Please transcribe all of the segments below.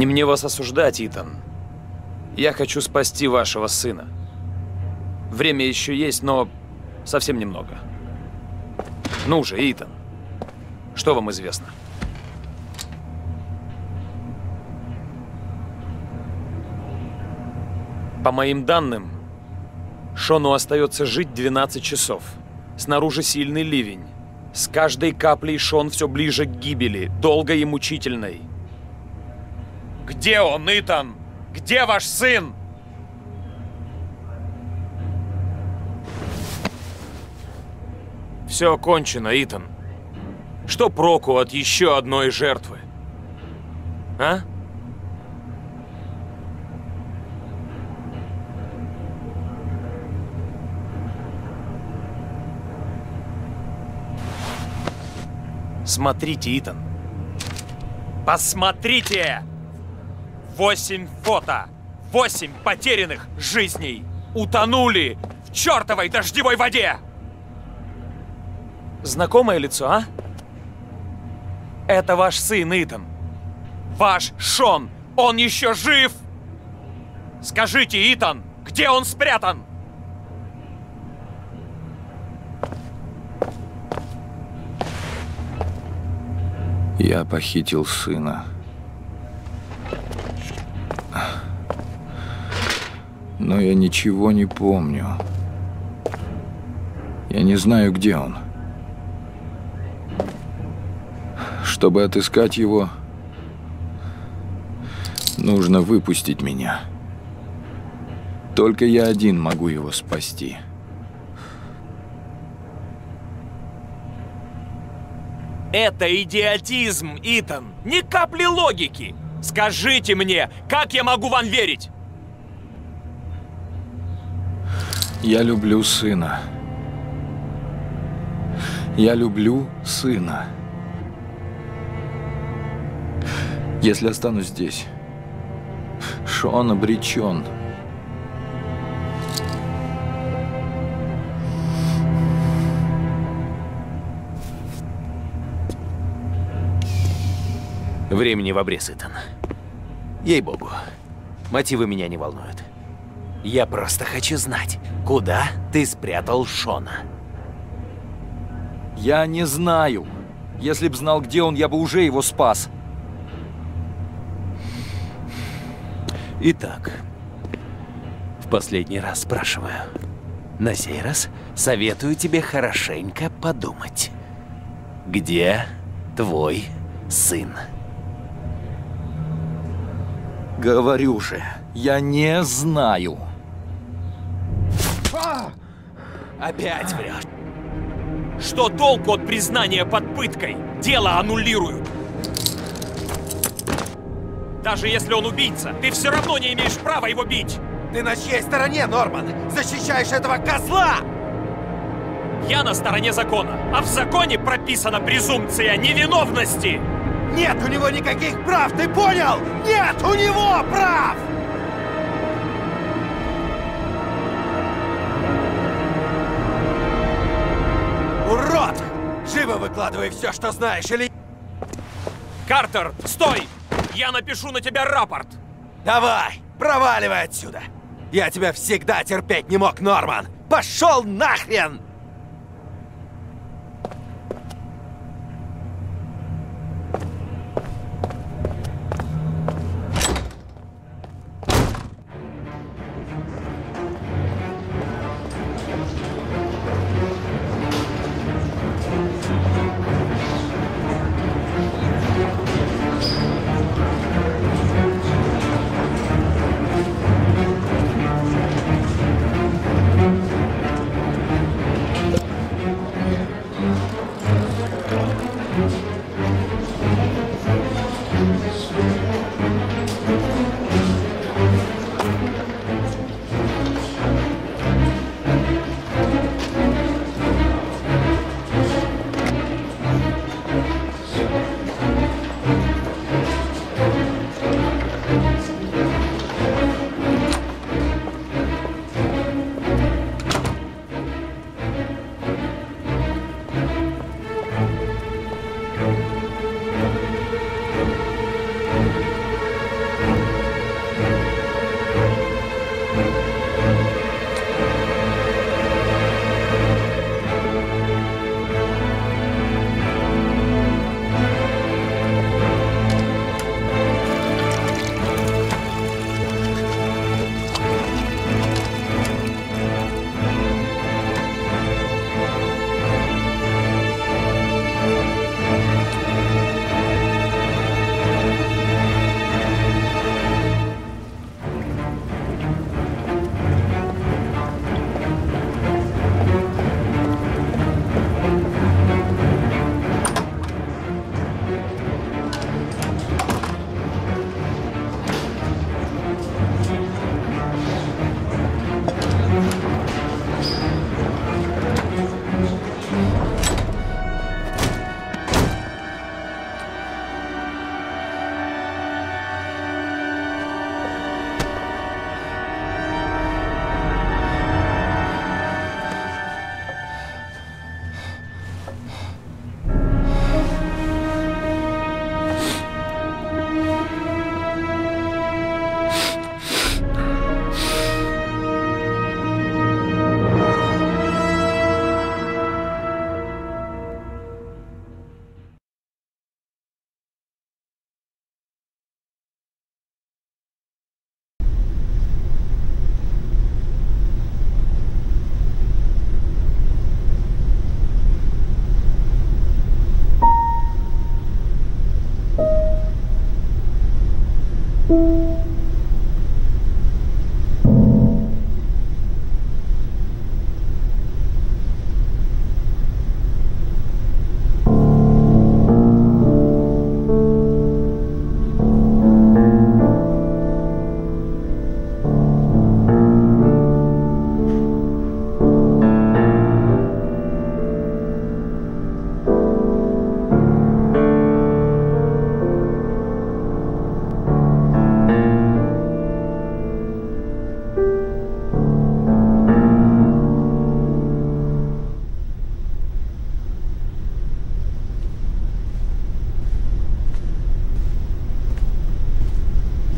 Не мне вас осуждать, Итан. Я хочу спасти вашего сына. Время еще есть, но совсем немного. Ну же, Итан, что вам известно? По моим данным, Шону остается жить 12 часов. Снаружи сильный ливень. С каждой каплей Шон все ближе к гибели, долгой и мучительной. Где он, Итан? Где ваш сын? Все кончено, Итан. Что проку от еще одной жертвы? А? Смотрите, Итан. Посмотрите! 8 фото! 8 потерянных жизней утонули в чертовой дождевой воде! Знакомое лицо, а? Это ваш сын, Итан. Ваш Шон. Он еще жив! Скажите, Итан, где он спрятан? Я похитил сына. Но я ничего не помню. Я не знаю, где он. Чтобы отыскать его, нужно выпустить меня. Только я один могу его спасти. Это идиотизм, Итан! Ни капли логики! Скажите мне, как я могу вам верить? Я люблю сына. Я люблю сына. Если останусь здесь, Шон обречен. Времени в обрез, Итан. Ей-богу, мотивы меня не волнуют. Я просто хочу знать, куда ты спрятал Шона. Я не знаю. Если б знал, где он, я бы уже его спас. Итак, в последний раз спрашиваю. На сей раз советую тебе хорошенько подумать. Где твой сын? Говорю же, я не знаю. Опять врешь. Что толку от признания под пыткой? Дело аннулируют. Даже если он убийца, ты все равно не имеешь права его бить. Ты на чьей стороне, Норман? Защищаешь этого козла! Я на стороне закона, а в законе прописана презумпция невиновности. Нет у него никаких прав, ты понял? Нет у него прав! Урод! Живо выкладывай все, что знаешь, или... Картер, стой! Я напишу на тебя рапорт! Давай, проваливай отсюда! Я тебя всегда терпеть не мог, Норман! Пошел нахрен!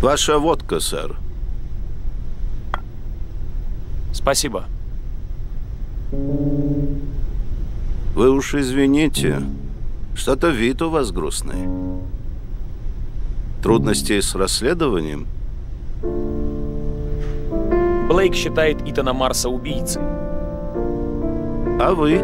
Ваша водка, сэр. Спасибо. Вы уж извините. Что-то вид у вас грустный. Трудности с расследованием? Блейк считает Итана Марса убийцей. А вы?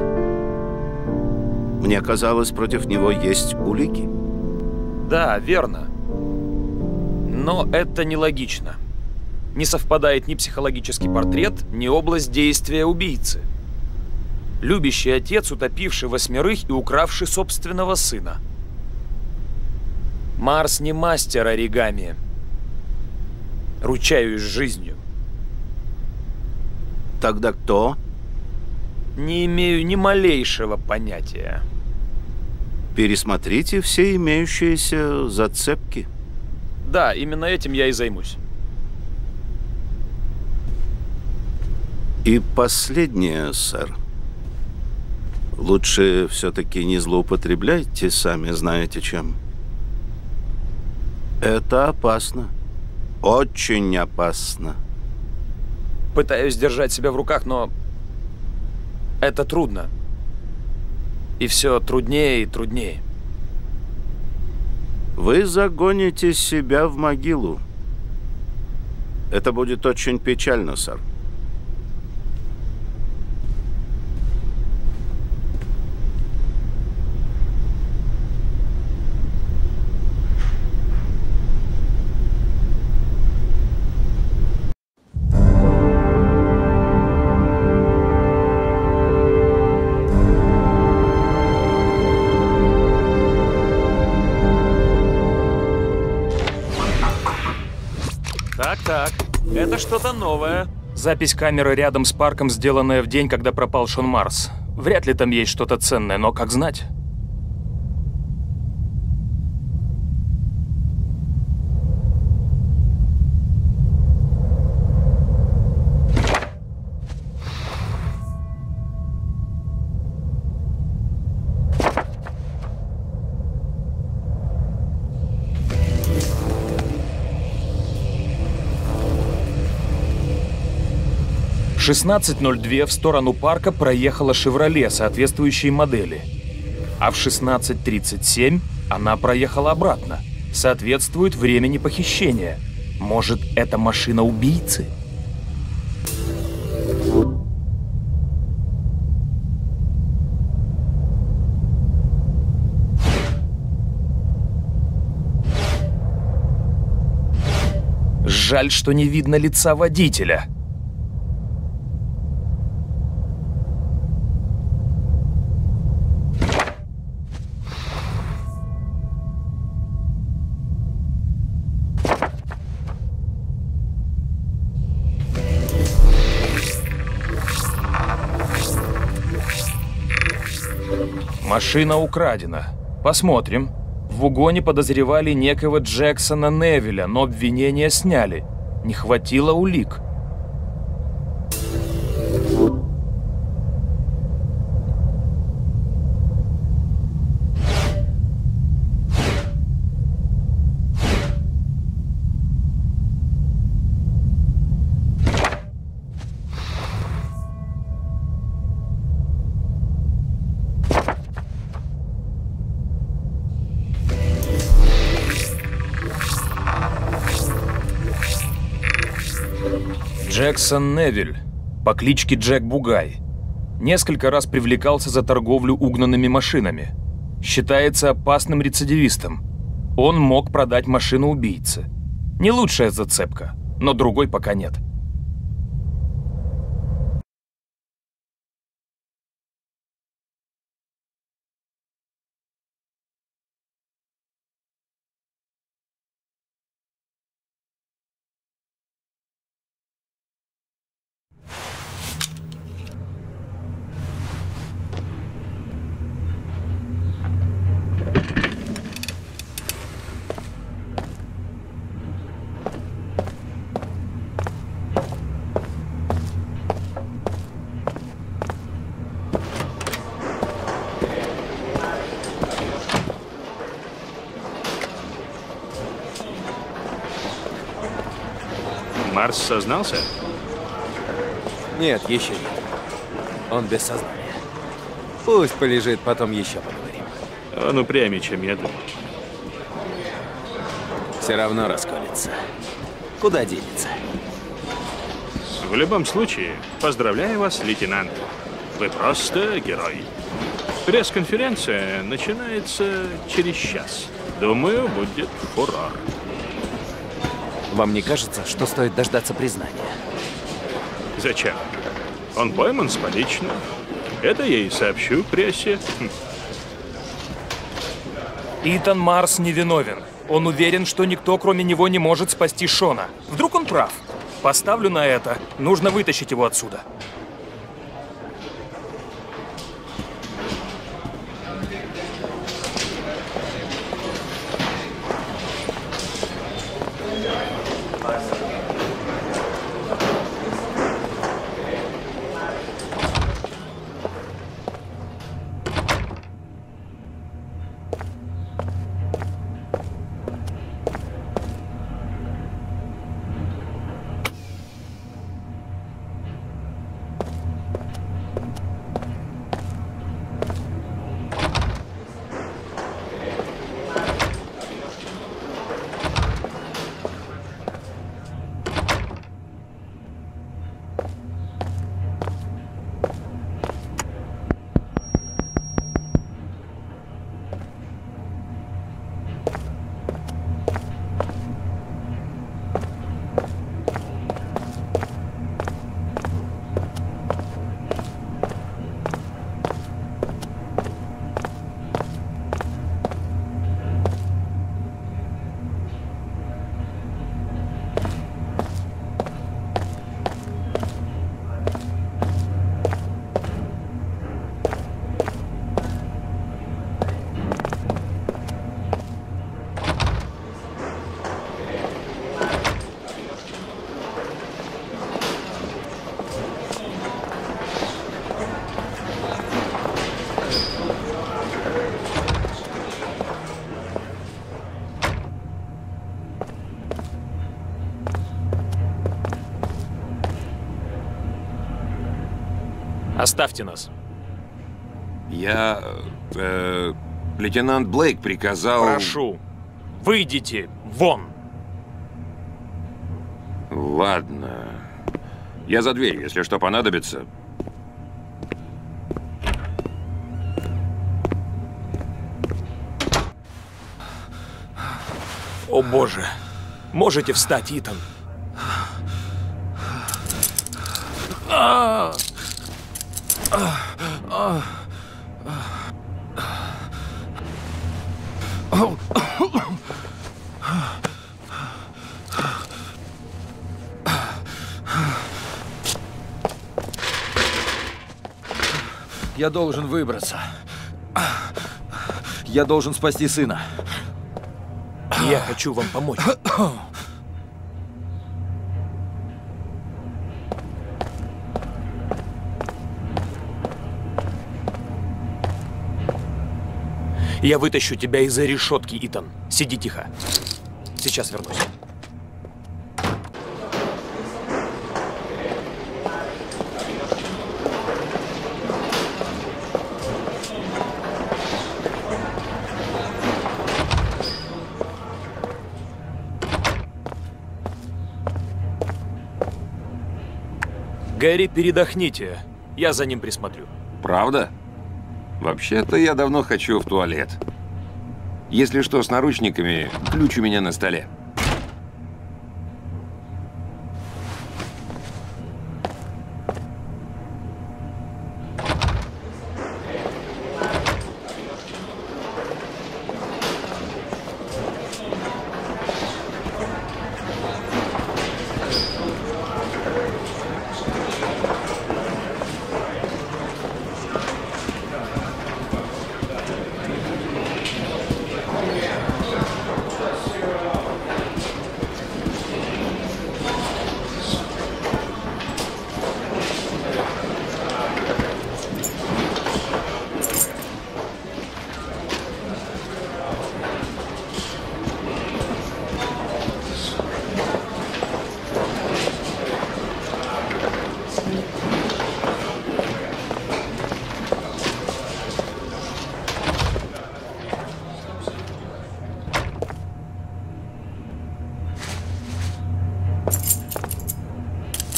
Мне казалось, против него есть улики. Да, верно. Но это нелогично. Не совпадает ни психологический портрет, ни область действия убийцы. Любящий отец, утопивший 8 и укравший собственного сына. Марс не мастер оригами. Ручаюсь жизнью. Тогда кто? Не имею ни малейшего понятия. Пересмотрите все имеющиеся зацепки. Да, именно этим я и займусь. И последнее, сэр. Лучше все-таки не злоупотребляйте, сами знаете чем. Это опасно. Очень опасно. Пытаюсь держать себя в руках, но это трудно. И все труднее и труднее. Вы загоните себя в могилу. Это будет очень печально, сэр. Так, это что-то новое. Запись камеры рядом с парком, сделанная в день, когда пропал Шон Марс. Вряд ли там есть что-то ценное, но как знать. В 16:02 в сторону парка проехала «Шевроле» соответствующей модели. А в 16:37 она проехала обратно. Соответствует времени похищения. Может, это машина убийцы? Жаль, что не видно лица водителя. Машина украдена. Посмотрим. В угоне подозревали некого Джексона Невилля, но обвинения сняли. Не хватило улик. Джексон Невиль, по кличке Джек Бугай, несколько раз привлекался за торговлю угнанными машинами. Считается опасным рецидивистом. Он мог продать машину убийце. Не лучшая зацепка, но другой пока нет. Марс сознался? Нет, еще нет. Он без сознания. Пусть полежит, потом еще поговорим. Он упрямее, чем я думал. Все равно расколется. Куда денется? В любом случае, поздравляю вас, лейтенант. Вы просто герой. Пресс-конференция начинается через час. Думаю, будет фурор. Вам не кажется, что стоит дождаться признания? Зачем? Он пойман с поличным. Это я и сообщу прессе. Итан Марс невиновен. Он уверен, что никто, кроме него, не может спасти Шона. Вдруг он прав? Поставлю на это. Нужно вытащить его отсюда. Оставьте нас. Лейтенант Блейк приказал... Прошу, выйдите вон. Ладно. Я за дверью, если что понадобится. О боже. Можете встать, Итан? Я должен выбраться. Я должен спасти сына. Я хочу вам помочь. Я вытащу тебя из-за решетки, Итан. Сиди тихо. Сейчас вернусь. Гэри, передохните. Я за ним присмотрю. Правда? Вообще-то я давно хочу в туалет. Если что, с наручниками, ключ у меня на столе.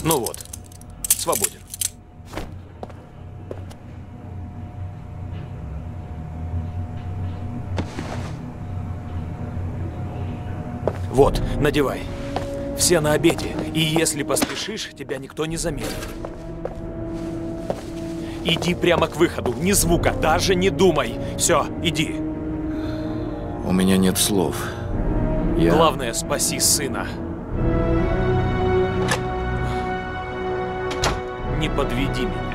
Ну вот, свободен. Вот, надевай. Все на обеде, и если поспешишь, тебя никто не заметит. Иди прямо к выходу, ни звука, даже не думай. Все, иди. У меня нет слов. Главное, спаси сына. Не подведи меня.